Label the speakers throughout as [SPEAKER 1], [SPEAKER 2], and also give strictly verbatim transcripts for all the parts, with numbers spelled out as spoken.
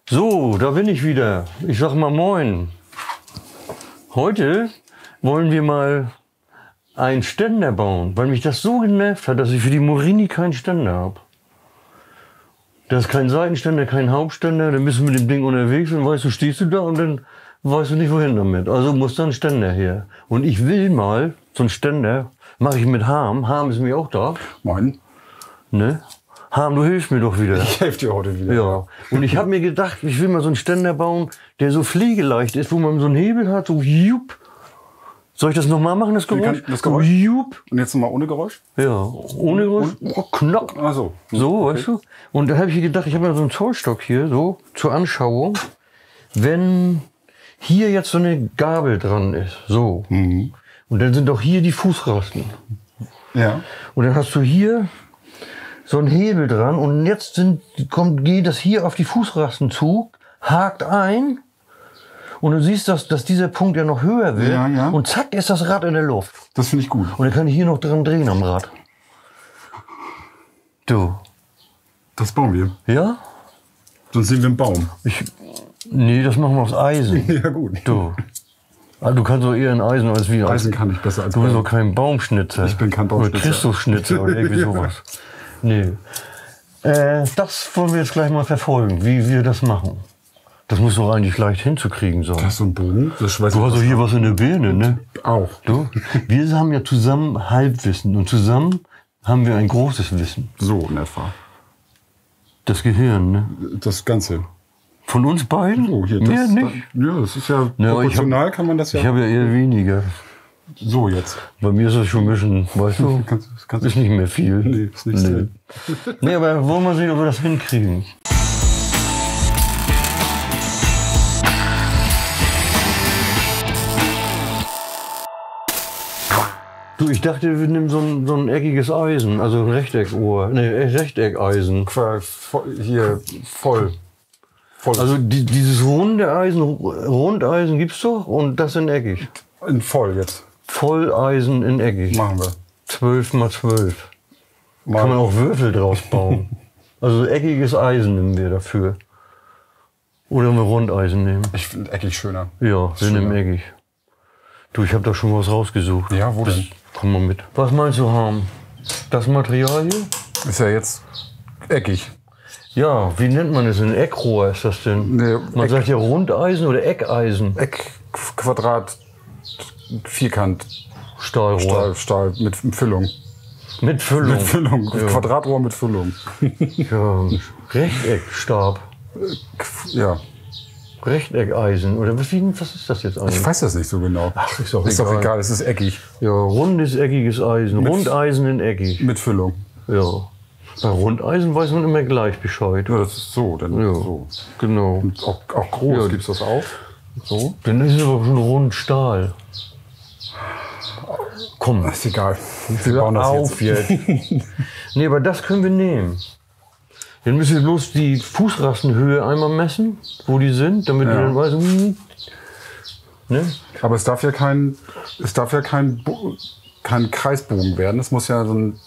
[SPEAKER 1] So, da bin ich wieder. Ich sag mal moin. Heute wollen wir mal einen Ständer bauen, weil mich das so genervt hat, dass ich für die Morini keinen Ständer habe. Das ist kein Seitenständer, kein Hauptständer, dann bist du mit dem Ding unterwegs und weißt du, stehst du da und dann weißt du nicht, wohin damit. Also muss da ein Ständer her. Und ich will mal so einen Ständer, mache ich mit Harm. Harm ist mir auch da.
[SPEAKER 2] Moin.
[SPEAKER 1] Ne? Harm, du hilfst mir doch wieder.
[SPEAKER 2] Ich helfe dir heute wieder.
[SPEAKER 1] Ja. Und ich habe mir gedacht, ich will mal so einen Ständer bauen, der so pflegeleicht ist, wo man so einen Hebel hat, so jupp. Soll ich das nochmal machen, das Geräusch?
[SPEAKER 2] Das Geräusch?
[SPEAKER 1] So, jupp.
[SPEAKER 2] Und jetzt nochmal ohne Geräusch?
[SPEAKER 1] Ja, ohne Geräusch. Oh, knack.
[SPEAKER 2] Ach so.
[SPEAKER 1] So,
[SPEAKER 2] Okay.
[SPEAKER 1] weißt du? Und da habe ich gedacht, ich habe mal so einen Zollstock hier, so, zur Anschauung. Wenn hier jetzt so eine Gabel dran ist, so.
[SPEAKER 2] Mhm.
[SPEAKER 1] Und dann sind doch hier die Fußrasten.
[SPEAKER 2] Ja.
[SPEAKER 1] Und dann hast du hier so einen Hebel dran und jetzt sind, kommt, geht das hier auf die Fußrasten zu, hakt ein und du siehst, dass, dass dieser Punkt ja noch höher wird
[SPEAKER 2] Ja, ja.
[SPEAKER 1] und zack ist das Rad in der Luft.
[SPEAKER 2] Das finde ich gut.
[SPEAKER 1] Und dann kann ich hier noch dran drehen am Rad. Du.
[SPEAKER 2] Das bauen wir.
[SPEAKER 1] Ja?
[SPEAKER 2] Sonst sehen wir einen Baum.
[SPEAKER 1] Ich, nee, das machen wir aus Eisen.
[SPEAKER 2] Ja gut.
[SPEAKER 1] Du. Also du kannst doch eher ein Eisen als wie
[SPEAKER 2] Eisen kann ich besser als
[SPEAKER 1] Du bist
[SPEAKER 2] Baum.
[SPEAKER 1] doch kein Baumschnitzer.
[SPEAKER 2] Ich bin kein Baumschnitzer.
[SPEAKER 1] Oder Christusschnitzer oder irgendwie sowas. Nee. Äh, das wollen wir jetzt gleich mal verfolgen, wie wir das machen. Das muss doch eigentlich leicht hinzukriegen sein.
[SPEAKER 2] Das ist so ein Bogen. Das weiß
[SPEAKER 1] Du
[SPEAKER 2] ich
[SPEAKER 1] hast doch
[SPEAKER 2] was
[SPEAKER 1] hier was in der Birne, ne?
[SPEAKER 2] auch.
[SPEAKER 1] Du? Wir haben ja zusammen Halbwissen und zusammen haben wir ein großes Wissen.
[SPEAKER 2] So in etwa.
[SPEAKER 1] Das Gehirn, ne?
[SPEAKER 2] Das Ganze.
[SPEAKER 1] Von uns beiden?
[SPEAKER 2] Oh, hier, das,
[SPEAKER 1] Mehr nicht.
[SPEAKER 2] Da, ja, das ist ja
[SPEAKER 1] Ja, aber ich hab-
[SPEAKER 2] proportional, kann man das ja.
[SPEAKER 1] Ich habe ja eher weniger.
[SPEAKER 2] So jetzt.
[SPEAKER 1] Bei mir ist das schon ein bisschen, weißt du,
[SPEAKER 2] Kannst, kannst,
[SPEAKER 1] ist nicht mehr viel.
[SPEAKER 2] nee, ist nicht
[SPEAKER 1] Nee. Nee, aber wollen wir sehen, ob wir das hinkriegen. Du, ich dachte, wir nehmen so ein, so ein eckiges Eisen, also ein Rechteckohr, ne, Rechteckeisen.
[SPEAKER 2] Qua- vo- hier voll. Voll.
[SPEAKER 1] Also die, dieses runde Eisen, Rundeisen gibt's doch und das in eckig.
[SPEAKER 2] in voll jetzt.
[SPEAKER 1] Volleisen in eckig.
[SPEAKER 2] Machen wir.
[SPEAKER 1] zwölf mal zwölf.
[SPEAKER 2] Mal.
[SPEAKER 1] Kann man auch Würfel draus bauen. Also eckiges Eisen nehmen wir dafür. Oder wir Rundeisen nehmen.
[SPEAKER 2] Ich finde eckig schöner.
[SPEAKER 1] Ja, wir
[SPEAKER 2] schöner.
[SPEAKER 1] nehmen eckig. Du, ich habe da schon was rausgesucht.
[SPEAKER 2] Ja, wo denn?
[SPEAKER 1] Komm mal mit. Was meinst du, Harm? Das Material hier?
[SPEAKER 2] Ist ja jetzt eckig.
[SPEAKER 1] Ja, wie nennt man es? Ein Eckrohr ist das denn?
[SPEAKER 2] Nee,
[SPEAKER 1] Man
[SPEAKER 2] Eck-
[SPEAKER 1] sagt ja Rundeisen oder Eckeisen.
[SPEAKER 2] Eck, Quadrat, Vierkant,
[SPEAKER 1] Stahlrohr.
[SPEAKER 2] Stahl, Stahl mit Füllung.
[SPEAKER 1] Mit Füllung.
[SPEAKER 2] Mit Füllung.
[SPEAKER 1] Ja.
[SPEAKER 2] Quadratrohr mit Füllung.
[SPEAKER 1] Ja, Rechteckstab.
[SPEAKER 2] Ja.
[SPEAKER 1] Rechteckeisen. Oder was, wie, was ist das jetzt eigentlich?
[SPEAKER 2] Ich weiß das nicht so genau.
[SPEAKER 1] Ach, ist doch
[SPEAKER 2] Ist doch
[SPEAKER 1] egal.
[SPEAKER 2] egal, es ist eckig.
[SPEAKER 1] Ja, rundes, eckiges Eisen.
[SPEAKER 2] Mit-
[SPEAKER 1] Rundeisen in eckig.
[SPEAKER 2] Mit Füllung.
[SPEAKER 1] Ja. Bei Rundeisen weiß man immer gleich Bescheid.
[SPEAKER 2] Ja, das ist so. Dann
[SPEAKER 1] Ja,
[SPEAKER 2] so.
[SPEAKER 1] genau.
[SPEAKER 2] Und auch, auch groß
[SPEAKER 1] Ja.
[SPEAKER 2] gibt's das auch. So.
[SPEAKER 1] Dann ist es aber schon Rundstahl. Komm,
[SPEAKER 2] Ist egal. Wir
[SPEAKER 1] hör
[SPEAKER 2] bauen das
[SPEAKER 1] auf
[SPEAKER 2] jetzt.
[SPEAKER 1] jetzt. Nee, aber das können wir nehmen. Dann müssen wir bloß die Fußrastenhöhe einmal messen, wo die sind, damit wir
[SPEAKER 2] Ja.
[SPEAKER 1] dann wissen, hm, ne?
[SPEAKER 2] Aber es darf ja kein, es darf ja kein, Bo- kein Kreisbogen werden. Es muss ja so ein,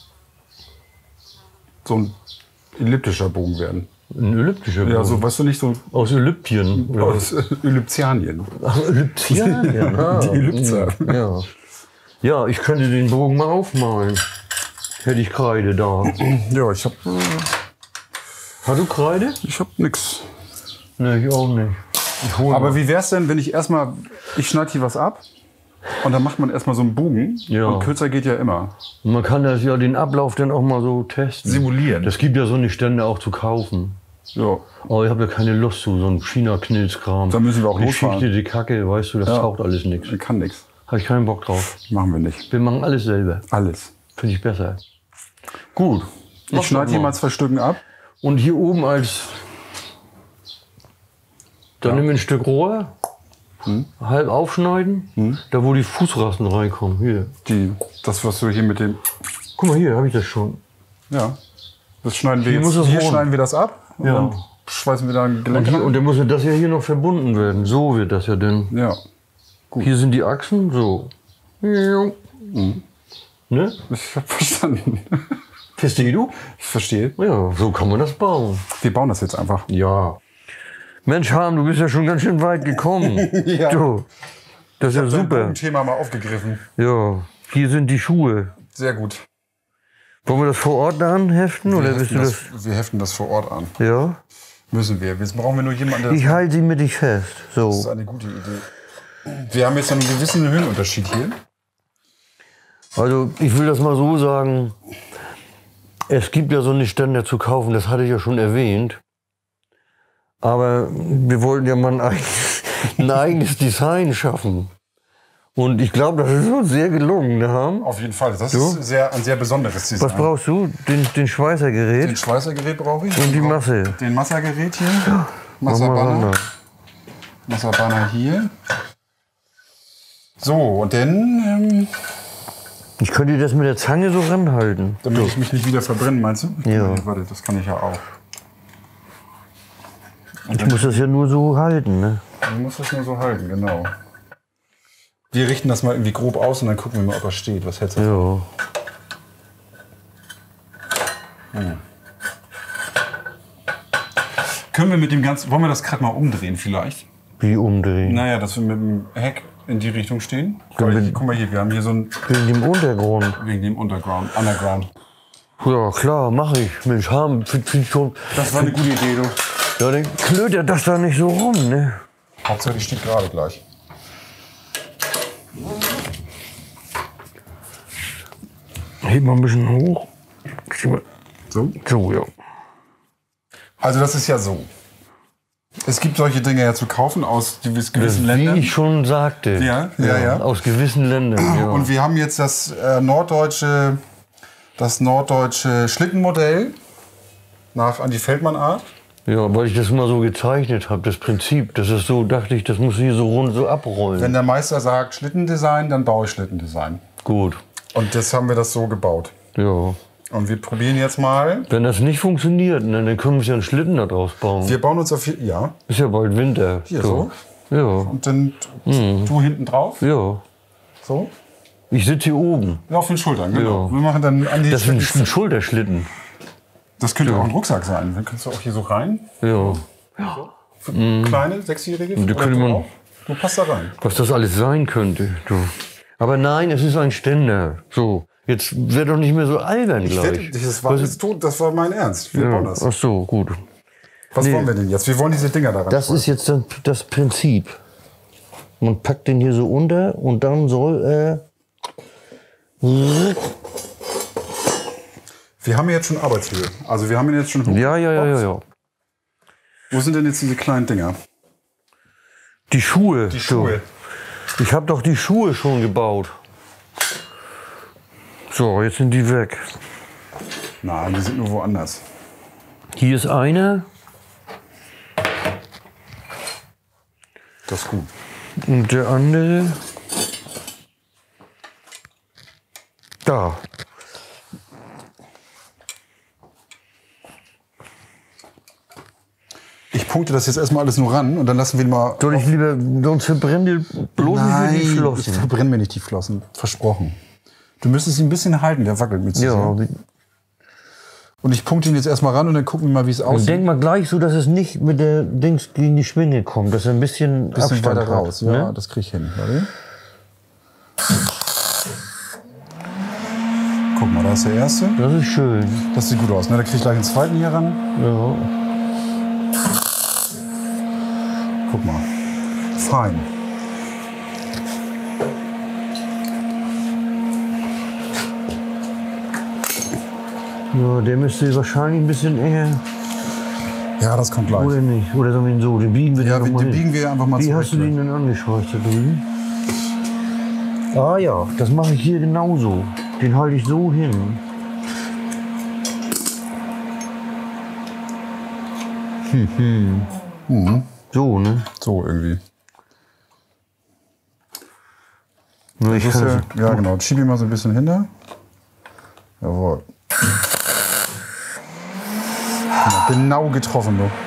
[SPEAKER 2] so ein elliptischer Bogen werden.
[SPEAKER 1] Ein elliptischer
[SPEAKER 2] Ja,
[SPEAKER 1] Bogen.
[SPEAKER 2] so, weißt du nicht, so
[SPEAKER 1] Aus Elliptien. oder was?
[SPEAKER 2] aus Elliptianien.
[SPEAKER 1] Ach, Elliptien? Ah,
[SPEAKER 2] Die Ellipser.
[SPEAKER 1] mm, Ja. Ja, ich könnte den Bogen mal aufmalen. Hätte ich Kreide da.
[SPEAKER 2] Ja, ich hab,
[SPEAKER 1] Hast du Kreide?
[SPEAKER 2] ich hab nix.
[SPEAKER 1] Ne, ich auch nicht. Ich hol
[SPEAKER 2] Aber
[SPEAKER 1] mal.
[SPEAKER 2] wie wär's denn, wenn ich erstmal, ich schneide hier was ab und dann macht man erstmal so einen Bogen
[SPEAKER 1] Ja.
[SPEAKER 2] und kürzer geht ja immer.
[SPEAKER 1] Und man kann das ja den Ablauf dann auch mal so testen.
[SPEAKER 2] Simulieren.
[SPEAKER 1] Das gibt ja so eine Stände auch zu kaufen.
[SPEAKER 2] Ja.
[SPEAKER 1] Aber ich habe ja keine Lust zu, so ein China-Knilzkram.
[SPEAKER 2] Da müssen wir auch
[SPEAKER 1] Geschichte,
[SPEAKER 2] losfahren.
[SPEAKER 1] die Kacke, weißt du, das
[SPEAKER 2] Ja.
[SPEAKER 1] taucht alles nichts.
[SPEAKER 2] Ich kann nix.
[SPEAKER 1] Habe ich keinen Bock drauf.
[SPEAKER 2] Machen wir nicht.
[SPEAKER 1] Wir machen alles selber.
[SPEAKER 2] Alles.
[SPEAKER 1] Finde ich besser. Gut. Mach
[SPEAKER 2] Ich schneide
[SPEAKER 1] doch
[SPEAKER 2] hier
[SPEAKER 1] mal.
[SPEAKER 2] mal zwei Stücken ab.
[SPEAKER 1] Und hier oben als... Dann
[SPEAKER 2] Ja.
[SPEAKER 1] nehmen wir ein Stück Rohr, halb aufschneiden, da wo die Fußrasten reinkommen. Hier.
[SPEAKER 2] Die, das, was du hier mit dem,
[SPEAKER 1] Guck mal, hier habe ich das schon.
[SPEAKER 2] ja, das schneiden wir
[SPEAKER 1] Hier
[SPEAKER 2] jetzt.
[SPEAKER 1] muss es
[SPEAKER 2] Hier
[SPEAKER 1] holen.
[SPEAKER 2] schneiden wir das ab und
[SPEAKER 1] Ja.
[SPEAKER 2] dann schweißen wir da ein
[SPEAKER 1] Und,
[SPEAKER 2] Gelenk
[SPEAKER 1] hier,
[SPEAKER 2] rein.
[SPEAKER 1] und dann muss das ja hier noch verbunden werden. So wird das ja denn.
[SPEAKER 2] Ja, Gut.
[SPEAKER 1] Hier sind die Achsen, so. Ne?
[SPEAKER 2] ich hab verstanden.
[SPEAKER 1] Verstehst du?
[SPEAKER 2] Ich verstehe.
[SPEAKER 1] Ja, so kann man das bauen.
[SPEAKER 2] Wir bauen das jetzt einfach.
[SPEAKER 1] Ja. Mensch, Harm, du bist ja schon ganz schön weit gekommen.
[SPEAKER 2] Ja.
[SPEAKER 1] Du, das ist ja
[SPEAKER 2] Dein
[SPEAKER 1] super.
[SPEAKER 2] Thema mal aufgegriffen.
[SPEAKER 1] Ja, hier sind die Schuhe.
[SPEAKER 2] Sehr gut.
[SPEAKER 1] Wollen wir das vor Ort anheften?
[SPEAKER 2] Wir
[SPEAKER 1] Oder
[SPEAKER 2] heften,
[SPEAKER 1] bist du
[SPEAKER 2] das,
[SPEAKER 1] das?
[SPEAKER 2] wir heften das vor Ort an.
[SPEAKER 1] Ja.
[SPEAKER 2] Müssen wir. Jetzt brauchen wir nur jemanden, der
[SPEAKER 1] Ich
[SPEAKER 2] das
[SPEAKER 1] halte sie mittig fest.
[SPEAKER 2] Das ist
[SPEAKER 1] So.
[SPEAKER 2] eine gute Idee. Wir haben jetzt einen gewissen Höhenunterschied hier.
[SPEAKER 1] Also ich will das mal so sagen. Es gibt ja so eine Ständer zu kaufen, das hatte ich ja schon erwähnt. Aber wir wollten ja mal ein eigenes, ein eigenes Design schaffen. Und ich glaube, das ist uns sehr gelungen. Ne?
[SPEAKER 2] Auf jeden Fall. Das
[SPEAKER 1] Du?
[SPEAKER 2] ist sehr, ein sehr besonderes Design.
[SPEAKER 1] Was brauchst du? Den, den Schweißergerät
[SPEAKER 2] Den Schweißergerät brauche ich.
[SPEAKER 1] und die Masse.
[SPEAKER 2] Den Massergerät hier.
[SPEAKER 1] Mach mal
[SPEAKER 2] Masserbanner.
[SPEAKER 1] ran.
[SPEAKER 2] Masserbanner hier. So, und dann, ähm,
[SPEAKER 1] Ich könnte das mit der Zange so ranhalten.
[SPEAKER 2] damit ich mich nicht wieder verbrenne, meinst du?
[SPEAKER 1] Ja.
[SPEAKER 2] Nee, warte, das kann ich ja auch.
[SPEAKER 1] Ich muss das ja nur so halten. Ne?
[SPEAKER 2] Man muss das nur so halten, genau. Wir richten das mal irgendwie grob aus und dann gucken wir mal, ob er steht. Was hältst du davon?
[SPEAKER 1] Ja.
[SPEAKER 2] Können wir mit dem ganzen, wollen wir das gerade mal umdrehen vielleicht?
[SPEAKER 1] Wie umdrehen?
[SPEAKER 2] Naja, dass wir mit dem Heck in die Richtung stehen.
[SPEAKER 1] Können
[SPEAKER 2] Weil
[SPEAKER 1] wir-
[SPEAKER 2] ich, guck mal hier, wir haben hier so ein,
[SPEAKER 1] Wegen dem Untergrund.
[SPEAKER 2] wegen dem Underground, Underground.
[SPEAKER 1] Ja, klar, mache ich. Mensch, haben, find, find schon.
[SPEAKER 2] Das war eine gute Idee, du.
[SPEAKER 1] Ja, dann klötert das da nicht so rum, ne?
[SPEAKER 2] Hauptsache, die steht gerade gleich.
[SPEAKER 1] Heb mal ein bisschen hoch.
[SPEAKER 2] So?
[SPEAKER 1] So, ja.
[SPEAKER 2] Also das ist ja so. Es gibt solche Dinge ja zu kaufen aus gewissen
[SPEAKER 1] Wie
[SPEAKER 2] Ländern.
[SPEAKER 1] ich schon sagte.
[SPEAKER 2] Ja, ja, ja.
[SPEAKER 1] Aus gewissen Ländern, ja.
[SPEAKER 2] Und wir haben jetzt das äh, norddeutsche, das norddeutsche Schlittenmodell nach Andi Feldmann Art.
[SPEAKER 1] Ja, weil ich das mal so gezeichnet habe, das Prinzip. Das ist so, dachte ich, das muss hier so rund so abrollen.
[SPEAKER 2] Wenn der Meister sagt Schlittendesign, dann baue ich Schlittendesign.
[SPEAKER 1] Gut,
[SPEAKER 2] Und das haben wir das so gebaut.
[SPEAKER 1] ja.
[SPEAKER 2] Und wir probieren jetzt mal.
[SPEAKER 1] Wenn das nicht funktioniert, ne, dann können wir uns ja einen Schlitten da draus bauen.
[SPEAKER 2] Wir bauen uns auf hier, ja,
[SPEAKER 1] Ist ja bald Winter.
[SPEAKER 2] hier so.
[SPEAKER 1] Ja,
[SPEAKER 2] Und dann du hinten drauf.
[SPEAKER 1] ja.
[SPEAKER 2] So.
[SPEAKER 1] Ich sitze hier oben.
[SPEAKER 2] Ja, auf den Schultern, genau.
[SPEAKER 1] Ja.
[SPEAKER 2] Wir machen dann an die
[SPEAKER 1] Das ist ein,
[SPEAKER 2] Schlitten-
[SPEAKER 1] ein Schulterschlitten.
[SPEAKER 2] Das könnte auch ein Rucksack sein. Dann kannst du auch hier so rein.
[SPEAKER 1] Ja.
[SPEAKER 2] Für kleine, sechsjährige.
[SPEAKER 1] da
[SPEAKER 2] oder
[SPEAKER 1] könnte
[SPEAKER 2] du
[SPEAKER 1] man-
[SPEAKER 2] auch. Du passt da rein.
[SPEAKER 1] Was das alles sein könnte. Du. Aber nein, es ist ein Ständer. So, jetzt wäre doch nicht mehr so albern
[SPEAKER 2] Ich
[SPEAKER 1] gleich.
[SPEAKER 2] wette, das, war,
[SPEAKER 1] Was-
[SPEAKER 2] das, tot, das war mein Ernst. Wir bauen
[SPEAKER 1] ja.
[SPEAKER 2] das.
[SPEAKER 1] Ach so, gut.
[SPEAKER 2] Was
[SPEAKER 1] nee.
[SPEAKER 2] wollen wir denn jetzt? Wir wollen diese Dinger daran.
[SPEAKER 1] Das ist jetzt das, das Prinzip. Man packt den hier so unter und dann soll er...
[SPEAKER 2] Wir haben jetzt schon Arbeitshöhe. Also wir haben ihn jetzt schon hoch.
[SPEAKER 1] Ja, ja, ja, ja, ja.
[SPEAKER 2] Wo sind denn jetzt diese kleinen Dinger?
[SPEAKER 1] Die Schuhe.
[SPEAKER 2] Die Schuhe.
[SPEAKER 1] So. Ich habe doch die Schuhe schon gebaut. So, jetzt sind die weg.
[SPEAKER 2] Nein, die sind nur woanders.
[SPEAKER 1] Hier ist einer
[SPEAKER 2] Das ist gut.
[SPEAKER 1] und der andere da.
[SPEAKER 2] Ich punkte das jetzt erstmal alles nur ran und dann lassen wir ihn mal.
[SPEAKER 1] Soll ich lieber, sonst verbrennen die bloß nicht die
[SPEAKER 2] ich
[SPEAKER 1] Flossen.
[SPEAKER 2] verbrenne mir nicht die Flossen. Versprochen. Du müsstest ihn ein bisschen halten, der wackelt mit sich.
[SPEAKER 1] Ja,
[SPEAKER 2] Und ich punkte ihn jetzt erstmal ran und dann gucken wir mal, wie es aussieht.
[SPEAKER 1] denk mal gleich so, dass es nicht mit der Dings gegen die Schwinge kommt, dass er ein bisschen,
[SPEAKER 2] bisschen
[SPEAKER 1] Abstand
[SPEAKER 2] weiter
[SPEAKER 1] hat,
[SPEAKER 2] raus. Ja,
[SPEAKER 1] ne?
[SPEAKER 2] das krieg ich hin. Warte. Guck mal, da ist der erste.
[SPEAKER 1] Das ist schön.
[SPEAKER 2] Das sieht gut aus. Ne? Da krieg ich gleich den zweiten hier ran.
[SPEAKER 1] Ja.
[SPEAKER 2] Guck mal. Fein.
[SPEAKER 1] Ja, der müsste wahrscheinlich ein bisschen enger,
[SPEAKER 2] Ja, das kommt gleich.
[SPEAKER 1] oder nicht? Oder sollen wir ihn so, den biegen wir
[SPEAKER 2] Ja,
[SPEAKER 1] den
[SPEAKER 2] wir-
[SPEAKER 1] noch mal
[SPEAKER 2] den
[SPEAKER 1] hin.
[SPEAKER 2] biegen wir einfach mal
[SPEAKER 1] Wie
[SPEAKER 2] zurück.
[SPEAKER 1] hast du den denn angeschweißt da drüben? Ah ja, das mache ich hier genauso. Den halte ich so hin. Hm, hm.
[SPEAKER 2] Mhm.
[SPEAKER 1] So, ne?
[SPEAKER 2] So irgendwie.
[SPEAKER 1] Nur ich
[SPEAKER 2] Das ist
[SPEAKER 1] kann
[SPEAKER 2] ja, ja, genau. Schieb ihn mal so ein bisschen hinter. Jawohl. Genau, genau getroffen, du.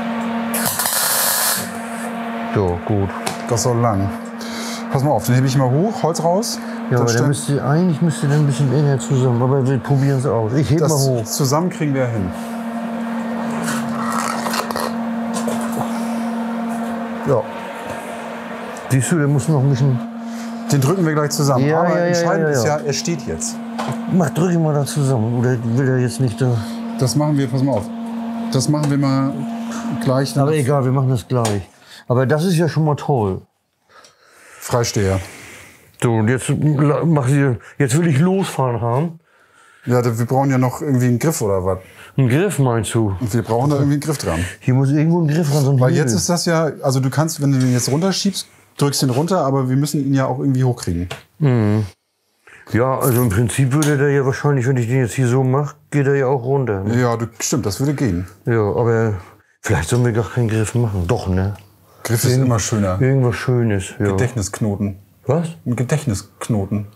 [SPEAKER 1] so, gut.
[SPEAKER 2] Das soll lang. Pass mal auf, den hebe ich mal hoch, Holz raus.
[SPEAKER 1] Ja,
[SPEAKER 2] das
[SPEAKER 1] aber der
[SPEAKER 2] stimmt-
[SPEAKER 1] müsste, eigentlich müsste der ein bisschen enger zusammen, aber wir probieren es aus. Ich heb mal
[SPEAKER 2] das
[SPEAKER 1] hoch.
[SPEAKER 2] zusammen kriegen wir hin. Ja.
[SPEAKER 1] Siehst du, der muss noch ein bisschen...
[SPEAKER 2] Den drücken wir gleich zusammen.
[SPEAKER 1] Ja,
[SPEAKER 2] Aber
[SPEAKER 1] ja, ja,
[SPEAKER 2] entscheidend
[SPEAKER 1] ja, ja.
[SPEAKER 2] ist ja, er steht jetzt.
[SPEAKER 1] Mach, drück ihn mal da zusammen. Oder will er jetzt nicht da...
[SPEAKER 2] Das machen wir, pass mal auf. Das machen wir mal gleich.
[SPEAKER 1] Aber egal, wir machen das gleich. Aber das ist ja schon mal toll.
[SPEAKER 2] Freisteher.
[SPEAKER 1] So, und jetzt, mach sie, jetzt will ich losfahren haben.
[SPEAKER 2] Ja, da- wir brauchen ja noch irgendwie einen Griff oder was.
[SPEAKER 1] Einen Griff meinst du?
[SPEAKER 2] Und wir brauchen da irgendwie einen Griff dran.
[SPEAKER 1] Hier muss irgendwo ein Griff ran. So ein
[SPEAKER 2] Weil
[SPEAKER 1] Hebel.
[SPEAKER 2] jetzt ist das ja, also du kannst, wenn du den jetzt runterschiebst, drückst den runter, aber wir müssen ihn ja auch irgendwie hochkriegen.
[SPEAKER 1] Ja, also im Prinzip würde der ja wahrscheinlich, wenn ich den jetzt hier so mache, geht er ja auch runter. Ne?
[SPEAKER 2] Ja, du, stimmt, das würde gehen.
[SPEAKER 1] Ja, aber vielleicht sollen wir gar keinen Griff machen. Doch, ne?
[SPEAKER 2] Griff ist immer schöner.
[SPEAKER 1] Irgendwas Schönes. Ja.
[SPEAKER 2] Gedächtnisknoten.
[SPEAKER 1] Was?
[SPEAKER 2] Ein Gedächtnisknoten.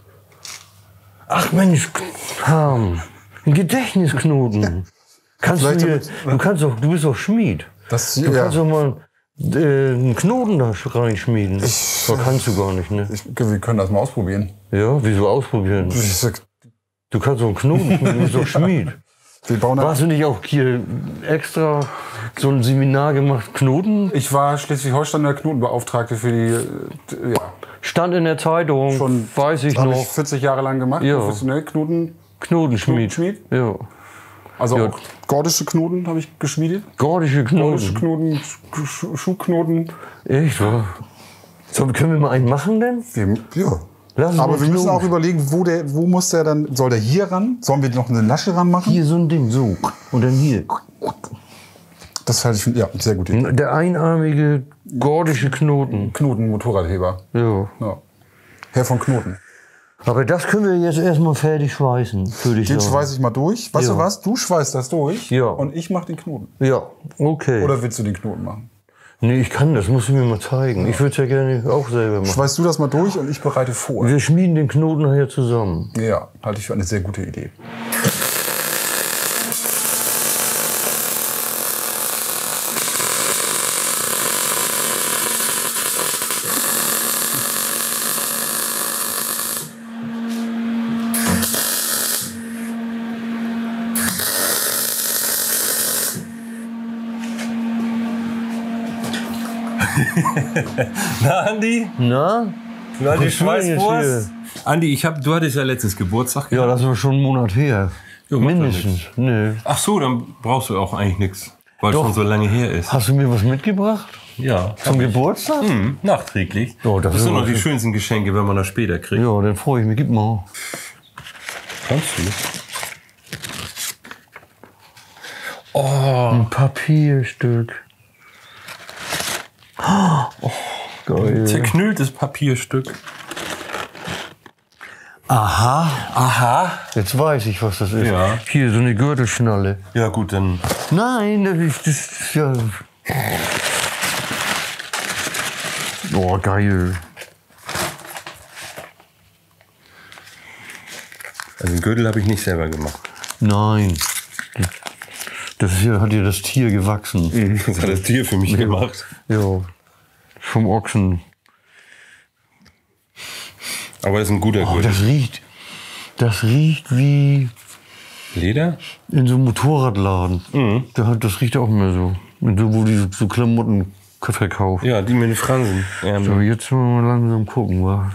[SPEAKER 1] Ach Mensch, Ham. Ein Gedächtnisknoten. Kannst du,
[SPEAKER 2] Vielleicht
[SPEAKER 1] hier,
[SPEAKER 2] damit-
[SPEAKER 1] du kannst doch, du bist doch Schmied.
[SPEAKER 2] Das,
[SPEAKER 1] Du
[SPEAKER 2] ja,
[SPEAKER 1] kannst doch mal äh, einen Knoten da reinschmieden. Das kannst du gar nicht, ne?
[SPEAKER 2] ich, wir können das mal ausprobieren.
[SPEAKER 1] Ja, wieso ausprobieren? Du kannst doch einen Knoten schmieden, du bist doch Schmied.
[SPEAKER 2] Wir bauen da,
[SPEAKER 1] Hast du nicht auch hier extra so ein Seminar gemacht, Knoten?
[SPEAKER 2] ich war Schleswig-Holsteiner Knotenbeauftragte für die, äh, ja,
[SPEAKER 1] Stand in der Zeitung,
[SPEAKER 2] schon,
[SPEAKER 1] weiß ich
[SPEAKER 2] habe
[SPEAKER 1] noch.
[SPEAKER 2] ich vierzig Jahre lang gemacht,
[SPEAKER 1] Ja.
[SPEAKER 2] professionell Knoten,
[SPEAKER 1] Knotenschmied.
[SPEAKER 2] Knotenschmied.
[SPEAKER 1] Ja.
[SPEAKER 2] Also
[SPEAKER 1] Ja.
[SPEAKER 2] auch gordische Knoten habe ich geschmiedet.
[SPEAKER 1] Gordische
[SPEAKER 2] Gordische
[SPEAKER 1] Knoten.
[SPEAKER 2] Knoten, Schuh- Schuhknoten.
[SPEAKER 1] Echt, wa? So, können wir mal einen machen denn?
[SPEAKER 2] Wir, ja.
[SPEAKER 1] Lass uns
[SPEAKER 2] Aber
[SPEAKER 1] mal
[SPEAKER 2] wir müssen
[SPEAKER 1] Knoten.
[SPEAKER 2] auch überlegen, wo, der, wo muss der dann, soll der hier ran? Sollen wir noch eine Lasche ran machen?
[SPEAKER 1] Hier so ein Ding, so. Und dann hier.
[SPEAKER 2] Das halte ich für, ja, sehr gut.
[SPEAKER 1] Der einarmige gordische Knoten.
[SPEAKER 2] Knoten, Motorradheber.
[SPEAKER 1] Ja.
[SPEAKER 2] Ja. Herr von Knoten.
[SPEAKER 1] Aber das können wir jetzt erstmal fertig schweißen, würde ich
[SPEAKER 2] Den
[SPEAKER 1] sagen.
[SPEAKER 2] schweiß ich mal durch. Weißt
[SPEAKER 1] Ja.
[SPEAKER 2] du was? Du schweißt das durch
[SPEAKER 1] Ja.
[SPEAKER 2] und ich mach den Knoten.
[SPEAKER 1] Ja, okay.
[SPEAKER 2] Oder willst du den Knoten machen?
[SPEAKER 1] Nee, ich kann das, musst du mir mal zeigen. Ich würde es ja gerne auch selber machen.
[SPEAKER 2] Schweißt du das mal durch und ich bereite vor.
[SPEAKER 1] Wir schmieden den Knoten nachher zusammen.
[SPEAKER 2] Ja, halte ich für eine sehr gute Idee.
[SPEAKER 3] Na, Andi?
[SPEAKER 1] Na?
[SPEAKER 3] Du hattest
[SPEAKER 1] Was tust du denn jetzt
[SPEAKER 3] Schweißwurst? Andi, ich hab, du hattest ja letztens Geburtstag.
[SPEAKER 1] Ja, das war schon einen Monat her.
[SPEAKER 3] Ja, macht doch
[SPEAKER 1] Mindestens. Nee.
[SPEAKER 3] Ach so, dann brauchst du auch eigentlich nichts, weil es
[SPEAKER 1] Doch.
[SPEAKER 3] schon so lange her ist.
[SPEAKER 1] Hast du mir was mitgebracht?
[SPEAKER 3] Ja.
[SPEAKER 1] Zum Geburtstag?
[SPEAKER 3] Hm, nachträglich.
[SPEAKER 1] Oh, das
[SPEAKER 3] das
[SPEAKER 1] ist
[SPEAKER 3] sind
[SPEAKER 1] aber
[SPEAKER 3] noch die
[SPEAKER 1] schön.
[SPEAKER 3] schönsten Geschenke, wenn man das später kriegt.
[SPEAKER 1] Ja, dann freue ich mich. Gib mal.
[SPEAKER 3] Kannst du?
[SPEAKER 1] Ein Papierstück. Oh, geil.
[SPEAKER 3] Zerknülltes Papierstück.
[SPEAKER 1] Aha.
[SPEAKER 3] Aha.
[SPEAKER 1] Jetzt weiß ich, was das ist.
[SPEAKER 3] Ja.
[SPEAKER 1] Hier, so eine Gürtelschnalle.
[SPEAKER 3] Ja gut, dann.
[SPEAKER 1] Nein, das ist, das ist ja... Boah, geil.
[SPEAKER 3] Also den Gürtel habe ich nicht selber gemacht.
[SPEAKER 1] Nein. Das ist ja, hat ja das Tier gewachsen.
[SPEAKER 3] Das hat das Tier für mich gemacht.
[SPEAKER 1] Ja, vom Ochsen.
[SPEAKER 3] Aber das ist ein guter
[SPEAKER 1] Oh,
[SPEAKER 3] Gürtel.
[SPEAKER 1] das riecht, das riecht wie
[SPEAKER 3] Leder?
[SPEAKER 1] in so einem Motorradladen.
[SPEAKER 3] Mhm.
[SPEAKER 1] Da hat, das riecht auch immer so. In so, wo die so Klamotten verkaufen.
[SPEAKER 3] Ja, die mit den Fransen. Ja,
[SPEAKER 1] So, jetzt wollen wir mal langsam gucken. Wa?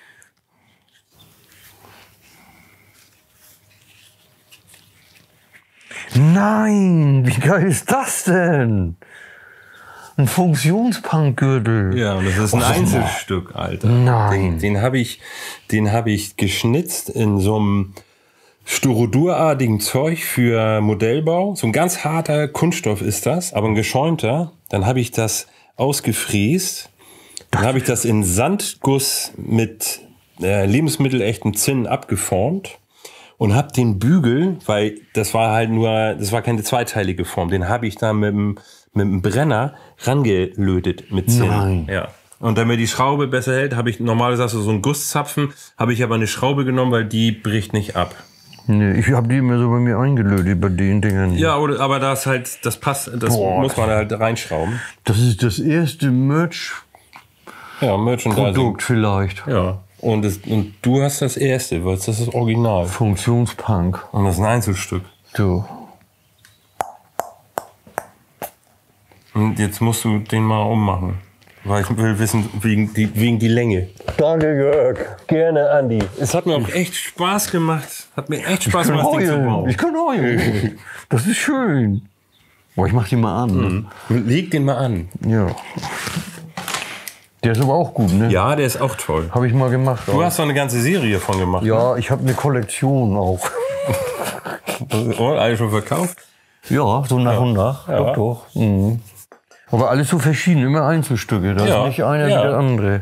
[SPEAKER 1] Nein, wie geil ist das denn? Ein Funktionspunkgürtel.
[SPEAKER 3] Ja, und das ist ein
[SPEAKER 1] Oh, sag mal.
[SPEAKER 3] Einzelstück, Alter.
[SPEAKER 1] Nein.
[SPEAKER 3] Den, den habe ich, den habe ich geschnitzt in so einem styrodurartigen Zeug für Modellbau. So ein ganz harter Kunststoff ist das, aber ein geschäumter. Dann habe ich das ausgefräst. Dann habe ich das in Sandguss mit äh, lebensmittelechtem Zinn abgeformt. Und habe den Bügel, weil das war halt nur, das war keine zweiteilige Form, den habe ich da mit dem, mit dem Brenner rangelötet mit Zinn.
[SPEAKER 1] Nein.
[SPEAKER 3] Ja. Und damit die Schraube besser hält, habe ich normalerweise so einen Gusszapfen, habe ich aber eine Schraube genommen, weil die bricht nicht ab.
[SPEAKER 1] Nee, ich habe die immer so bei mir eingelötet, bei den Dingern.
[SPEAKER 3] Ja, oder, aber das halt, das passt, das
[SPEAKER 1] Boah.
[SPEAKER 3] muss man halt reinschrauben.
[SPEAKER 1] Das ist das erste Merch-Produkt
[SPEAKER 3] Ja, Merchandising.
[SPEAKER 1] vielleicht.
[SPEAKER 3] Ja. Und, das, und du hast das erste, weil das ist das Original.
[SPEAKER 1] Funktionspunk.
[SPEAKER 3] Und das ist ein Einzelstück.
[SPEAKER 1] So.
[SPEAKER 3] Und jetzt musst du den mal ummachen. Weil ich will wissen, wegen die, wegen die Länge.
[SPEAKER 1] Danke, Jörg.
[SPEAKER 3] Gerne, Andi. Es hat mir auch echt Spaß gemacht. Hat mir echt Spaß gemacht, das Ding zu bauen.
[SPEAKER 1] Ich kann heulen. Das ist schön. Boah, ich mach den mal an.
[SPEAKER 3] Mhm. Leg den mal an.
[SPEAKER 1] Ja. Der ist aber auch gut, ne?
[SPEAKER 3] Ja, der ist auch toll.
[SPEAKER 1] Habe ich mal gemacht.
[SPEAKER 3] Du hast doch eine ganze Serie von gemacht.
[SPEAKER 1] Ja, ich habe eine Kollektion auch.
[SPEAKER 3] Ne? Oh, alles schon verkauft?
[SPEAKER 1] Ja, so nach und nach.
[SPEAKER 3] Ja.
[SPEAKER 1] Doch, doch. Mhm. Aber alles so verschieden, immer Einzelstücke. Da
[SPEAKER 3] Ja.
[SPEAKER 1] ist nicht einer
[SPEAKER 3] Ja.
[SPEAKER 1] wie der andere.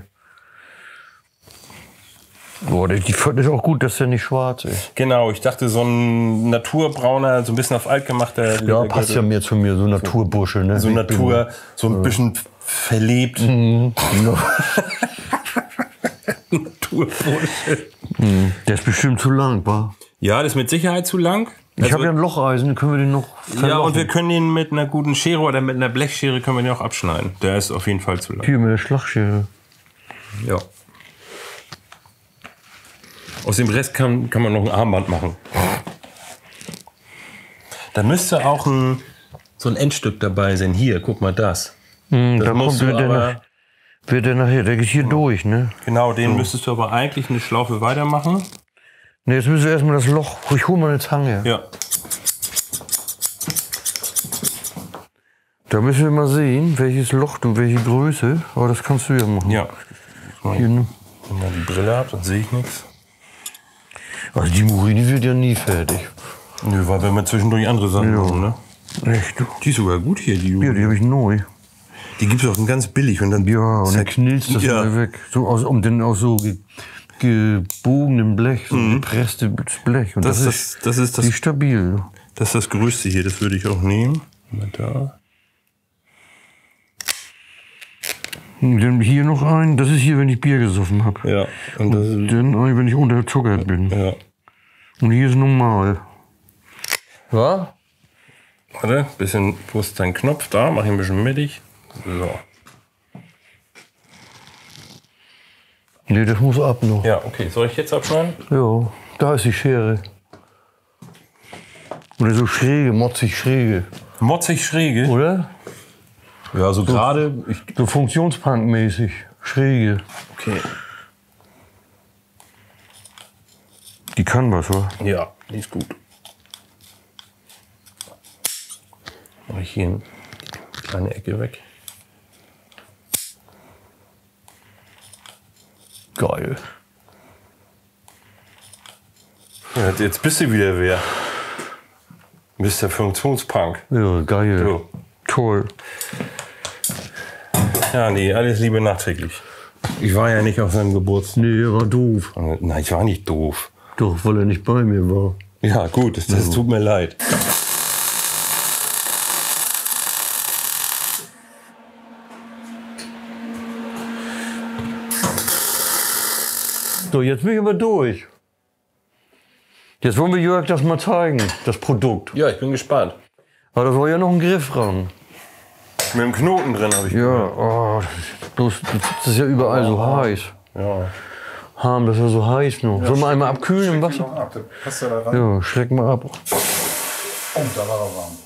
[SPEAKER 1] Boah, die die ist auch gut, dass der nicht schwarz ist.
[SPEAKER 3] Genau, ich dachte, so ein naturbrauner, so ein bisschen auf alt gemachter.
[SPEAKER 1] Ja, passt ja mehr zu mir, so Naturbursche. Ne?
[SPEAKER 3] So
[SPEAKER 1] Ich
[SPEAKER 3] Natur, so ein bisschen verlebt.
[SPEAKER 1] bin- Ja.
[SPEAKER 3] Naturbursche.
[SPEAKER 1] Der ist bestimmt zu lang, wa?
[SPEAKER 3] Ja, das ist mit Sicherheit zu lang.
[SPEAKER 1] Ich
[SPEAKER 3] Also-
[SPEAKER 1] habe ja ein Locheisen, können wir den noch
[SPEAKER 3] Ja,
[SPEAKER 1] verlochen?
[SPEAKER 3] und wir können den mit einer guten Schere oder mit einer Blechschere können wir den auch abschneiden. Der ist auf jeden Fall zu lang.
[SPEAKER 1] Hier mit der Schlagschere.
[SPEAKER 3] Ja. Aus dem Rest kann, kann man noch ein Armband machen. Da müsste auch ein, so ein Endstück dabei sein. Hier, guck mal das.
[SPEAKER 1] Hm,
[SPEAKER 3] Das
[SPEAKER 1] da
[SPEAKER 3] musst
[SPEAKER 1] kommt
[SPEAKER 3] du
[SPEAKER 1] der, der,
[SPEAKER 3] aber-
[SPEAKER 1] nach, wird der nachher, der geht hier durch, ne?
[SPEAKER 3] Genau, den müsstest du aber eigentlich eine Schlaufe weitermachen.
[SPEAKER 1] Ne, jetzt müssen wir erstmal das Loch. Ich hol mal eine Zange.
[SPEAKER 3] Ja.
[SPEAKER 1] Da müssen wir mal sehen, welches Loch und welche Größe. Aber das kannst du ja machen.
[SPEAKER 3] Ja.
[SPEAKER 1] Hier, ne?
[SPEAKER 3] Wenn man die Brille hat, dann sehe ich nichts.
[SPEAKER 1] Also die Morini wird ja nie fertig.
[SPEAKER 3] Nö, weil wenn wir zwischendurch andere Sachen
[SPEAKER 1] Ja.
[SPEAKER 3] machen, ne?
[SPEAKER 1] Echt, du?
[SPEAKER 3] Die ist sogar gut hier, die
[SPEAKER 1] Ja, die habe ich neu.
[SPEAKER 3] Die gibt es auch ganz billig. Und dann
[SPEAKER 1] Ja, und dann knillst das
[SPEAKER 3] Ja.
[SPEAKER 1] mal weg. So aus, um den aus so ge, gebogenem Blech, so gepresstes Blech. Und
[SPEAKER 3] Das
[SPEAKER 1] das,
[SPEAKER 3] ist das, das, ist
[SPEAKER 1] die ist
[SPEAKER 3] das,
[SPEAKER 1] stabil.
[SPEAKER 3] das ist das Größte hier, das würde ich auch nehmen. Mal da.
[SPEAKER 1] Dann hier noch ein, das ist hier, wenn ich Bier gesoffen habe.
[SPEAKER 3] Ja. Und das ist,
[SPEAKER 1] Dann ein, wenn ich unterzuckert bin.
[SPEAKER 3] ja.
[SPEAKER 1] Und hier ist normal. Ja?
[SPEAKER 3] Warte, bisschen, wo ist dein Knopf? Da, mach ich ein bisschen mittig. So.
[SPEAKER 1] Nee, das muss ab noch.
[SPEAKER 3] Ja, okay. Soll ich jetzt abschneiden?
[SPEAKER 1] Ja, da ist die Schere. Oder so schräge, motzig schräge.
[SPEAKER 3] Motzig schräge.
[SPEAKER 1] Oder?
[SPEAKER 3] Ja, so gerade. Ich,
[SPEAKER 1] So Funktionspunk-mäßig. Schräge.
[SPEAKER 3] okay.
[SPEAKER 1] Die kann was, wa?
[SPEAKER 3] Ja, die ist gut. Mach ich hier eine kleine Ecke weg.
[SPEAKER 1] Geil.
[SPEAKER 3] Ja, jetzt bist du wieder wer. Mister Funktionspunk.
[SPEAKER 1] Ja, geil.
[SPEAKER 3] So.
[SPEAKER 1] Toll.
[SPEAKER 3] Ja, nee, alles Liebe nachträglich. Ich war ja nicht auf seinem Geburtstag.
[SPEAKER 1] Nee, er war doof.
[SPEAKER 3] Nein, ich war nicht doof.
[SPEAKER 1] Doch, weil er nicht bei mir war.
[SPEAKER 3] Ja, gut, das, das tut mir leid.
[SPEAKER 1] So, jetzt bin ich aber durch. Jetzt wollen wir Jörg das mal zeigen, das Produkt.
[SPEAKER 3] Ja, ich bin gespannt.
[SPEAKER 1] Aber da soll ja noch ein Griff ran.
[SPEAKER 3] Mit dem Knoten drin habe ich.
[SPEAKER 1] Ja, oh, bloß, das ist ja überall so heiß.
[SPEAKER 3] Ja.
[SPEAKER 1] Harm, das ist ja so heiß noch. Sollen wir einmal abkühlen im Wasser?
[SPEAKER 2] Ab. Das passt ja da rein.
[SPEAKER 1] Ja, schreck mal ab.
[SPEAKER 2] Oh, da war er warm.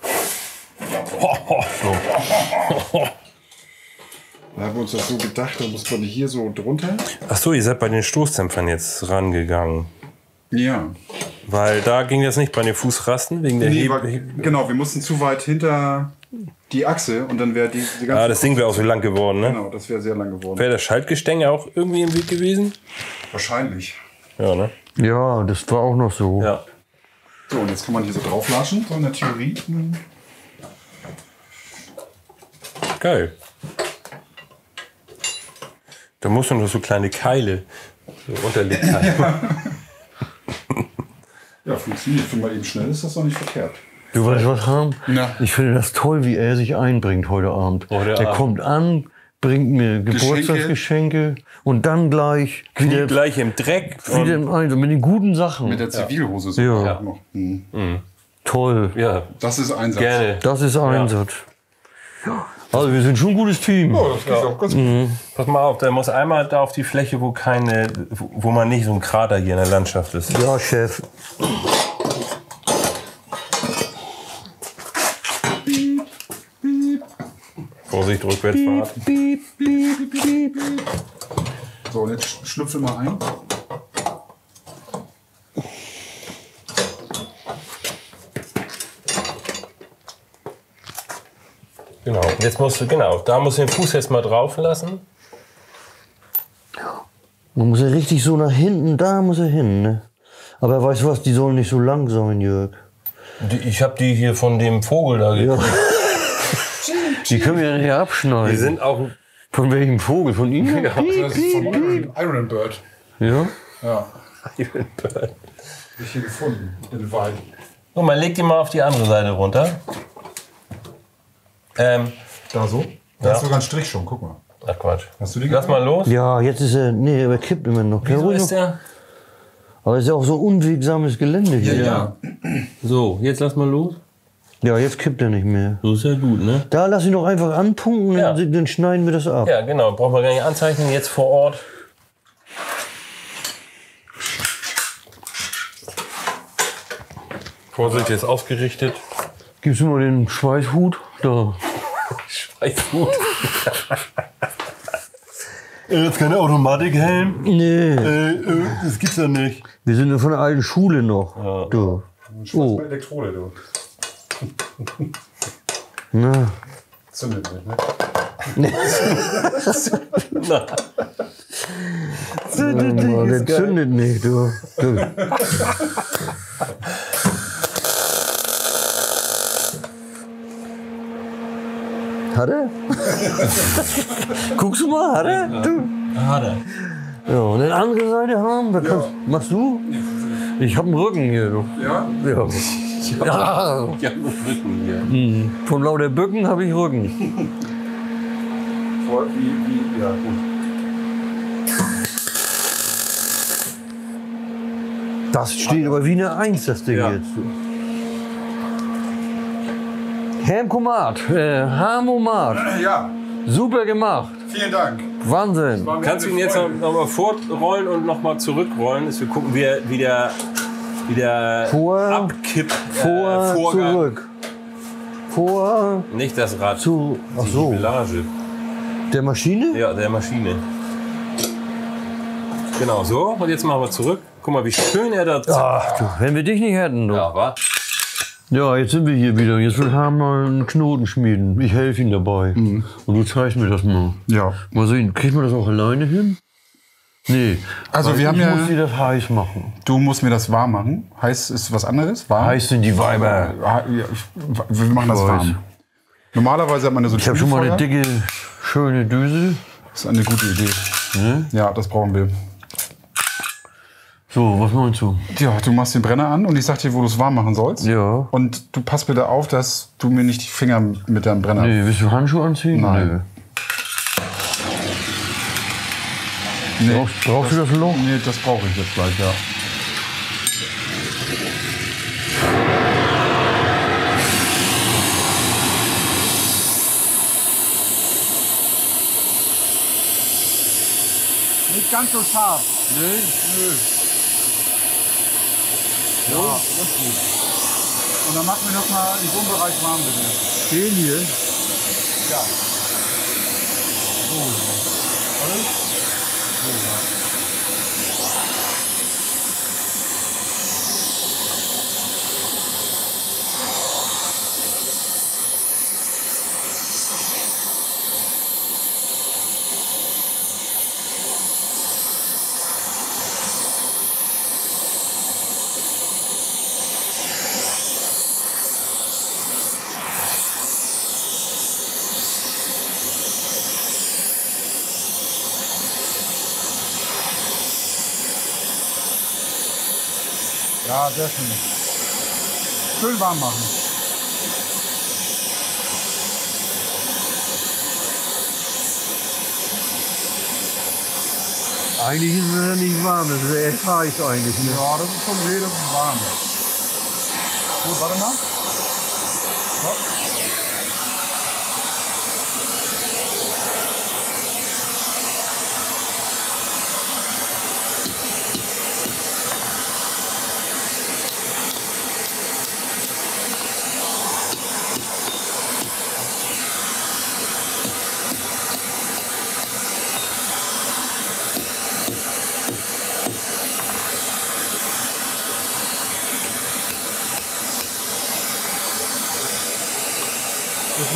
[SPEAKER 2] Da haben wir uns das so gedacht, da muss man hier so drunter.
[SPEAKER 3] Ach so, ihr seid bei den Stoßdämpfern jetzt rangegangen.
[SPEAKER 2] Ja.
[SPEAKER 3] Weil da ging das nicht bei den Fußrasten wegen der
[SPEAKER 2] Nee,
[SPEAKER 3] Heb
[SPEAKER 2] weil, genau, wir mussten zu weit hinter die Achse und dann wäre die, die ganze.
[SPEAKER 3] Ah, das Ding wäre auch so lang geworden, ne?
[SPEAKER 2] Genau, das wäre sehr lang geworden.
[SPEAKER 3] Wäre das Schaltgestänge auch irgendwie im Weg gewesen?
[SPEAKER 2] Wahrscheinlich.
[SPEAKER 3] Ja, ne?
[SPEAKER 1] Ja, das war auch noch so.
[SPEAKER 3] Ja.
[SPEAKER 2] So, und jetzt kann man hier so drauflatschen, so in der Theorie.
[SPEAKER 3] Geil. Da muss man noch so kleine Keile. So Unterlegkeile.
[SPEAKER 2] Ja, funktioniert. Wenn man eben schnell ist, das doch nicht verkehrt.
[SPEAKER 1] Du weißt was, Harm?
[SPEAKER 2] Na.
[SPEAKER 1] Ich finde das toll, wie er sich einbringt heute Abend.
[SPEAKER 3] Heute
[SPEAKER 1] Der
[SPEAKER 3] Abend.
[SPEAKER 1] kommt an, bringt mir Geburtstagsgeschenke und dann gleich wieder,
[SPEAKER 3] Gleich im Dreck.
[SPEAKER 1] wieder im Einsatz mit den guten Sachen.
[SPEAKER 2] Mit der Zivilhose so.
[SPEAKER 1] Ja.
[SPEAKER 2] Noch. Hm.
[SPEAKER 1] Toll.
[SPEAKER 3] Ja,
[SPEAKER 2] Das ist Einsatz.
[SPEAKER 3] gerne.
[SPEAKER 1] Das ist Einsatz. Also wir sind schon ein gutes Team.
[SPEAKER 2] Oh, das geht auch ganz gut.
[SPEAKER 3] Pass mal auf, der muss einmal da auf die Fläche, wo keine, wo wo man nicht so ein Krater hier in der Landschaft ist.
[SPEAKER 1] Ja, Chef.
[SPEAKER 3] Vorsicht, Rückwärtsfahrt.
[SPEAKER 1] Piep, piep, piep.
[SPEAKER 2] So, und jetzt schlüpfe mal ein.
[SPEAKER 3] Genau, jetzt musst du, genau, da musst du den Fuß jetzt mal drauf lassen.
[SPEAKER 1] Man muss ja richtig so nach hinten, da muss er hin, ne? Aber weißt du was, die sollen nicht so lang sein, Jörg.
[SPEAKER 3] Die, ich habe die hier von dem Vogel da gekriegt.
[SPEAKER 1] Ja. Die können wir ja nicht abschneiden.
[SPEAKER 3] Die sind auch.
[SPEAKER 1] Von welchem Vogel? Von ihm? Ja.
[SPEAKER 2] Das ist von Iron, Iron Bird.
[SPEAKER 1] Ja.
[SPEAKER 2] Ja. Iron Bird. Hab ich hier gefunden, in Wald.
[SPEAKER 3] Guck mal, leg die mal auf die andere Seite runter. Ähm,
[SPEAKER 2] Da so? Da
[SPEAKER 3] Ja.
[SPEAKER 2] hast du sogar einen Strich schon, guck mal.
[SPEAKER 3] ach Quatsch.
[SPEAKER 2] Hast du die
[SPEAKER 3] Lass mal los.
[SPEAKER 1] Ja, jetzt ist er. Nee, er kippt immer noch.
[SPEAKER 3] Wieso
[SPEAKER 1] Ruhig
[SPEAKER 3] ist
[SPEAKER 1] noch-
[SPEAKER 3] der?
[SPEAKER 1] Aber es ist ja auch so unwegsames Gelände hier.
[SPEAKER 2] Ja.
[SPEAKER 3] So, jetzt lass mal los.
[SPEAKER 1] Ja, jetzt kippt er nicht mehr.
[SPEAKER 3] So ist ja gut, ne?
[SPEAKER 1] Da lass ihn doch einfach anpunken,
[SPEAKER 3] Ja.
[SPEAKER 1] dann, dann schneiden wir das ab.
[SPEAKER 3] Ja, genau. Brauchen wir gar nicht anzeichnen. Jetzt vor Ort. Vorsicht, jetzt ausgerichtet.
[SPEAKER 1] Gibst du mal den Schweißhut? Da.
[SPEAKER 3] Scheißgut. Jetzt keine Automatikhelm.
[SPEAKER 1] Nee,
[SPEAKER 3] Äh, äh, das gibt's ja nicht.
[SPEAKER 1] wir sind ja von der alten Schule noch.
[SPEAKER 3] Ja.
[SPEAKER 1] Du.
[SPEAKER 2] Oh. Elektrode, du.
[SPEAKER 1] Na.
[SPEAKER 2] Zündet nicht, ne?
[SPEAKER 3] Na,
[SPEAKER 1] Zündet nicht, der zündet nicht, du. du. Hat er? Guckst du mal, hat er? Du.
[SPEAKER 3] hat er.
[SPEAKER 1] Ja, und die andere Seite haben, da kannst, machst du? Ich hab einen Rücken hier, du.
[SPEAKER 2] Ja?
[SPEAKER 1] Ja. Ja.
[SPEAKER 3] Ich hab nur Rücken hier.
[SPEAKER 1] Mhm. Von lauter Bücken habe ich Rücken.
[SPEAKER 2] Vor, wie, wie, ja, gut.
[SPEAKER 1] Das steht aber wie eine Eins, das Ding
[SPEAKER 3] Ja.
[SPEAKER 1] jetzt. Du. Hemkomat, äh, Hamomat,
[SPEAKER 2] Ja,
[SPEAKER 1] super gemacht.
[SPEAKER 2] vielen Dank.
[SPEAKER 1] Wahnsinn.
[SPEAKER 2] War mir
[SPEAKER 3] Kannst du
[SPEAKER 2] eine
[SPEAKER 3] ihn jetzt noch,
[SPEAKER 2] Freude.
[SPEAKER 3] noch mal vorrollen und noch mal zurückrollen, dass wir gucken, wie, er- wie der, wie der
[SPEAKER 1] Vor,
[SPEAKER 3] Abkipp
[SPEAKER 1] Vor,
[SPEAKER 3] äh, Vorgang.
[SPEAKER 1] zurück. Vor,
[SPEAKER 3] Nicht das Rad,
[SPEAKER 1] zu, ach
[SPEAKER 3] die
[SPEAKER 1] so,
[SPEAKER 3] Belage.
[SPEAKER 1] der Maschine?
[SPEAKER 3] Ja, der Maschine. Genau so. Und jetzt machen wir zurück. Guck mal, wie schön er da
[SPEAKER 1] Ach du, wenn wir dich nicht hätten, du.
[SPEAKER 3] Ja, wa?
[SPEAKER 1] Ja, jetzt sind wir hier wieder. Jetzt will Ham mal einen Knoten schmieden. Ich helfe ihm dabei. Und du zeigst mir das mal.
[SPEAKER 2] Ja.
[SPEAKER 1] Mal sehen, kriegt man das auch alleine hin? Nee.
[SPEAKER 2] Also
[SPEAKER 1] Weil
[SPEAKER 2] wir haben
[SPEAKER 1] ich
[SPEAKER 2] ja-
[SPEAKER 1] muss dir das heiß machen.
[SPEAKER 2] Du musst mir das warm machen. Heiß ist was anderes? Warm?
[SPEAKER 1] Heiß sind die Weiber.
[SPEAKER 2] Ja, ich, wir machen das
[SPEAKER 1] Ich weiß.
[SPEAKER 2] warm. Normalerweise hat man ja so
[SPEAKER 1] Ich habe schon mal eine
[SPEAKER 2] Kühlfeuer.
[SPEAKER 1] dicke, schöne Düse.
[SPEAKER 2] Das ist eine gute Idee. Ja, das brauchen wir.
[SPEAKER 1] So, was meinst du?
[SPEAKER 2] Ja, du machst den Brenner an und ich sag dir, wo du es warm machen sollst.
[SPEAKER 1] Ja.
[SPEAKER 2] Und du passt bitte auf, dass du mir nicht die Finger mit deinem Brenner...
[SPEAKER 1] Nee, willst du Handschuhe anziehen?
[SPEAKER 2] Nein.
[SPEAKER 1] Nee.
[SPEAKER 2] Nee,
[SPEAKER 1] Brauchst, brauchst du das Loch?
[SPEAKER 2] nee, das brauche ich jetzt gleich, ja. Nicht ganz so scharf.
[SPEAKER 1] Nee.
[SPEAKER 2] Nö. Ja, ganz gut. Und dann machen wir das mal in so einem Bereich warm, bitte.
[SPEAKER 1] Den hier?
[SPEAKER 2] Ja. Ja, sehr schön. Schön warm machen.
[SPEAKER 1] Eigentlich ist es ja nicht warm, das ist echt heiß eigentlich. Ne?
[SPEAKER 2] Ja, das ist schon okay, das ist warm. Gut, warte mal. Stopp.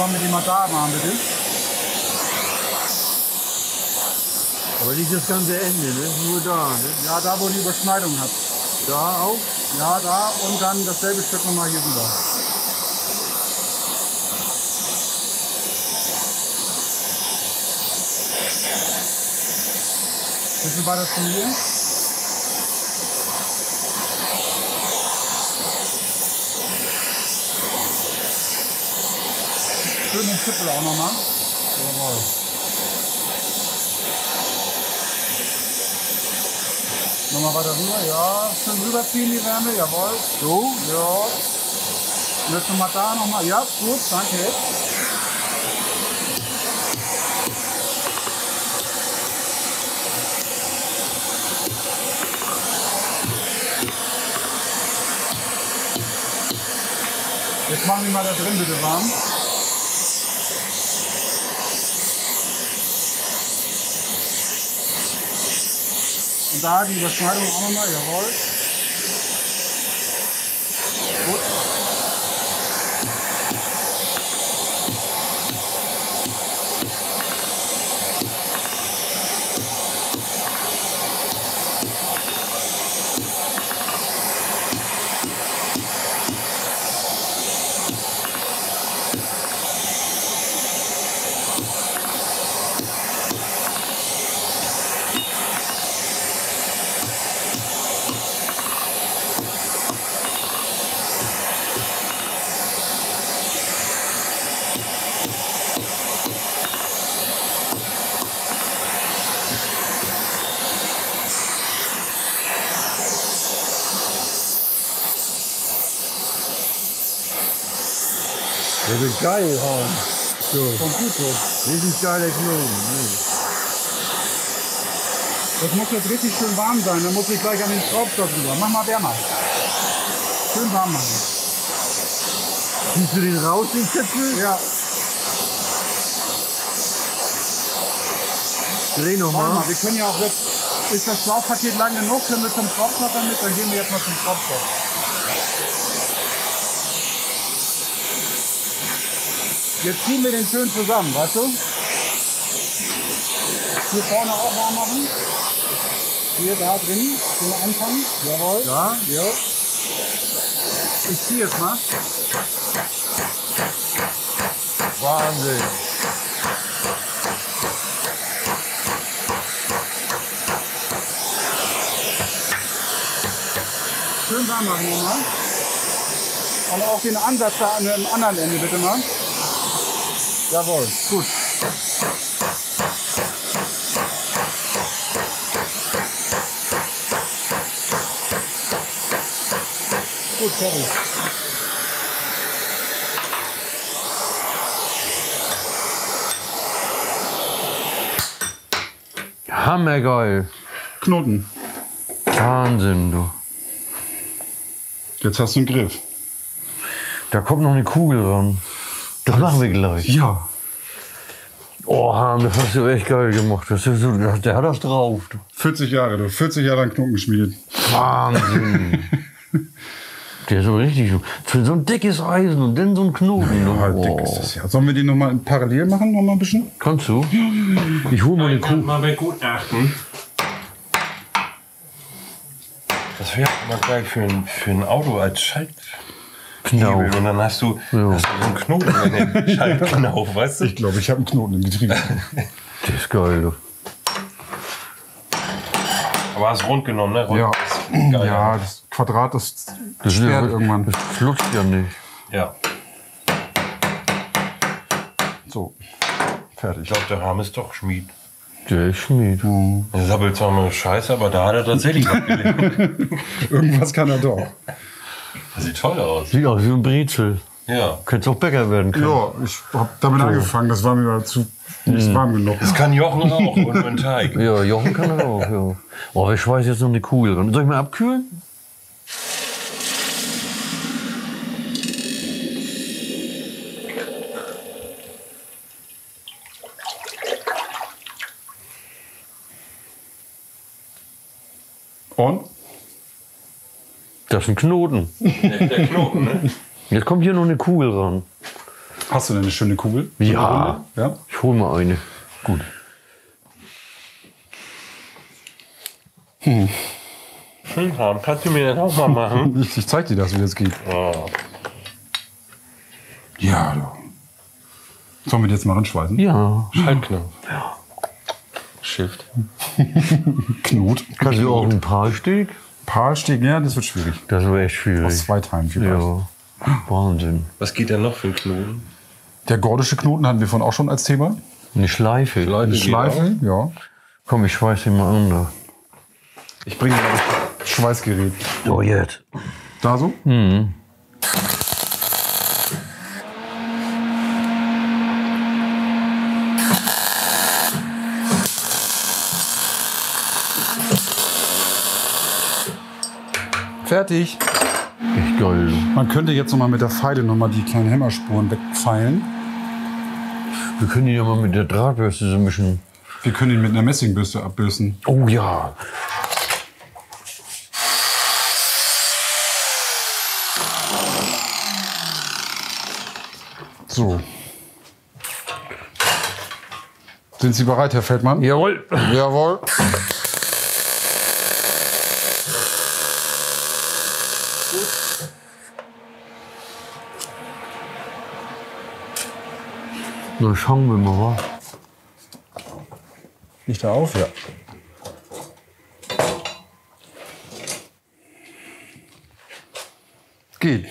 [SPEAKER 2] sollen wir die mal da machen, bitte?
[SPEAKER 1] Aber nicht das ganze Ende, ne? Nur da, ne?
[SPEAKER 2] Ja, da wo die Überschneidung hat.
[SPEAKER 1] Da auch?
[SPEAKER 2] Ja, da und dann dasselbe Stück nochmal hier rüber. Bisschen weiter zu mir. Schön den Schippel auch nochmal. Jawohl. Nochmal weiter rüber, ja. Schön rüberziehen die Wärme, jawohl. So, ja. Und jetzt nochmal da nochmal. Ja, gut, danke. Jetzt machen wir mal da drin bitte warm. Und da die Überschneidung auch nochmal, jawohl. Gut.
[SPEAKER 1] Der wird geil haben. So.
[SPEAKER 2] Kommt gut so.
[SPEAKER 1] Richtig geiler Knoten.
[SPEAKER 2] Das muss jetzt richtig schön warm sein, dann muss ich gleich an den Schraubstock rüber. Mach mal wärmer. Schön warm machen.
[SPEAKER 1] Ziehst du den raus, den Zipfel?
[SPEAKER 2] Ja.
[SPEAKER 1] Dreh noch
[SPEAKER 2] Warte
[SPEAKER 1] mal.
[SPEAKER 2] mal, wir können ja auch jetzt. Ist das Schlauchpaket lang genug? Können wir zum Schraubstock damit? Dann gehen wir jetzt mal zum Schraubstock. Jetzt ziehen wir den schön zusammen, weißt du? Hier vorne auch warm machen. Hier, da drin. Können wir anfangen? Jawohl.
[SPEAKER 1] Ja?
[SPEAKER 2] Ja. Ich ziehe jetzt mal.
[SPEAKER 1] Wahnsinn.
[SPEAKER 2] Schön warm machen wir mal. Und auch den Ansatz da an dem anderen Ende bitte mal. Jawohl, gut. Gut, fertig.
[SPEAKER 1] Hammergeil.
[SPEAKER 2] Knoten.
[SPEAKER 1] Wahnsinn, du.
[SPEAKER 2] Jetzt hast du einen Griff.
[SPEAKER 1] Da kommt noch eine Kugel ran. Das machen wir gleich.
[SPEAKER 2] Ja.
[SPEAKER 1] Oh, Ham, das hast du echt geil gemacht. Das ist so, der hat das drauf. Du.
[SPEAKER 2] vierzig Jahre, du. vierzig Jahre an Knoten geschmiedet.
[SPEAKER 1] Wahnsinn. Der ist so richtig. Für so ein dickes Eisen und dann so ein Knoten.
[SPEAKER 2] Ja, halt
[SPEAKER 1] oh.
[SPEAKER 2] dick ist das ja. Sollen wir die nochmal parallel machen? Noch mal ein bisschen?
[SPEAKER 1] Kannst du? Ich hole mal eine Kugel.
[SPEAKER 3] Mal bei Gutachten. Das wäre mal geil für ein, für ein Auto als Schaltknopf.
[SPEAKER 1] Genau.
[SPEAKER 3] Und dann hast du,
[SPEAKER 1] Ja.
[SPEAKER 3] hast du so einen Knoten in den Schaltknopf, weißt du?
[SPEAKER 2] Ich glaube, ich habe einen Knoten im Getriebe.
[SPEAKER 1] Der ist geil. Du.
[SPEAKER 3] Aber hast rund genommen, ne? Rund
[SPEAKER 2] Ja.
[SPEAKER 3] ist geil.
[SPEAKER 2] Ja, das Quadrat, das
[SPEAKER 1] Das, ist,
[SPEAKER 2] sperrt irgendwann.
[SPEAKER 1] das flutscht ja nicht.
[SPEAKER 3] Ja.
[SPEAKER 2] So,
[SPEAKER 3] Ich
[SPEAKER 2] fertig.
[SPEAKER 3] glaube, der Rahmen ist doch Schmied.
[SPEAKER 1] Der ist Schmied.
[SPEAKER 3] Der sabbelt zwar nur Scheiße, aber da hat er tatsächlich was gelernt.
[SPEAKER 2] Irgendwas kann er doch.
[SPEAKER 3] Das sieht toll aus.
[SPEAKER 1] Sieht aus wie ein Brezel.
[SPEAKER 3] Ja.
[SPEAKER 1] Könntest auch Bäcker werden können.
[SPEAKER 2] Ja, ich habe damit angefangen. Das war mir mal zu nicht warm genug.
[SPEAKER 3] Das kann Jochen auch und einen Teig.
[SPEAKER 1] Ja, Jochen kann er auch. Ja. Oh, ich schmeiß jetzt noch eine Kugel ran. Soll ich mal abkühlen?
[SPEAKER 2] Und?
[SPEAKER 1] Das ist ein Knoten.
[SPEAKER 3] Der, der Knoten, ne?
[SPEAKER 1] Jetzt kommt hier noch eine Kugel ran.
[SPEAKER 2] Hast du denn eine schöne Kugel?
[SPEAKER 1] Ja.
[SPEAKER 2] Ja?
[SPEAKER 1] Ich hol mal eine.
[SPEAKER 2] Gut.
[SPEAKER 3] Schön haben. Kannst du mir das auch mal machen?
[SPEAKER 2] Ich, ich zeig dir das, wie das geht.
[SPEAKER 3] Oh.
[SPEAKER 2] Ja, du. Sollen wir die jetzt mal ranschweißen?
[SPEAKER 1] Ja.
[SPEAKER 3] Schaltknopf. Ja. Shift.
[SPEAKER 2] Knot.
[SPEAKER 1] Kannst du auch ein Paarsteg?
[SPEAKER 2] Paarsteg, ja, das wird schwierig.
[SPEAKER 1] Das wäre echt schwierig.
[SPEAKER 2] Aus zwei Teilen vielleicht.
[SPEAKER 1] Ja. Wahnsinn.
[SPEAKER 3] Was geht denn noch für ein Knoten?
[SPEAKER 2] Der gordische Knoten hatten wir vorhin auch schon als Thema.
[SPEAKER 1] Eine Schleife.
[SPEAKER 3] Schleife.
[SPEAKER 2] Eine Schleife, ja.
[SPEAKER 1] Komm, ich schweiß den mal an. Da.
[SPEAKER 2] Ich bringe mal das Schweißgerät.
[SPEAKER 1] Oh, jetzt.
[SPEAKER 2] Da so?
[SPEAKER 1] Mhm.
[SPEAKER 2] Fertig.
[SPEAKER 1] Echt geil.
[SPEAKER 2] Man könnte jetzt noch mal mit der Feile noch mal die kleinen Hämmerspuren wegfeilen.
[SPEAKER 1] Wir können ihn ja mal mit der Drahtbürste so ein bisschen.
[SPEAKER 2] Wir können ihn mit einer Messingbürste abbürsten.
[SPEAKER 1] Oh ja.
[SPEAKER 2] So. Sind Sie bereit, Herr Feldmann?
[SPEAKER 1] Jawohl.
[SPEAKER 2] Jawohl.
[SPEAKER 1] Na, schauen wir mal, wa?
[SPEAKER 2] Liegt da auf? Ja. Geht.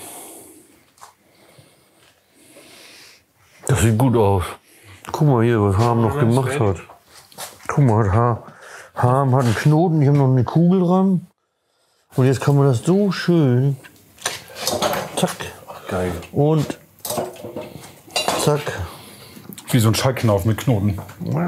[SPEAKER 1] Das sieht gut aus. Guck mal hier, was Harm noch gemacht hat. Guck mal, Har- Harm hat einen Knoten, ich habe noch eine Kugel dran. Und jetzt kann man das so schön. Zack.
[SPEAKER 3] Geil.
[SPEAKER 1] Und zack.
[SPEAKER 2] Wie so ein Schallknauf mit Knoten.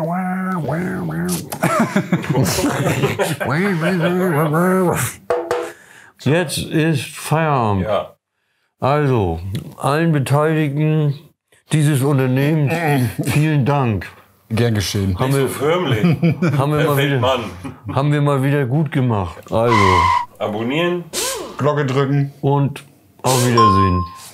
[SPEAKER 1] Jetzt ist Feierabend.
[SPEAKER 3] Ja.
[SPEAKER 1] Also, allen Beteiligten dieses Unternehmens, vielen Dank.
[SPEAKER 2] Gern geschehen.
[SPEAKER 1] Haben wir,
[SPEAKER 3] Förmlich.
[SPEAKER 1] haben, wir
[SPEAKER 3] Herr
[SPEAKER 1] mal wieder,
[SPEAKER 3] Feldmann.
[SPEAKER 1] haben wir mal wieder gut gemacht. Also,
[SPEAKER 3] Abonnieren.
[SPEAKER 2] Glocke drücken.
[SPEAKER 1] und auf Wiedersehen.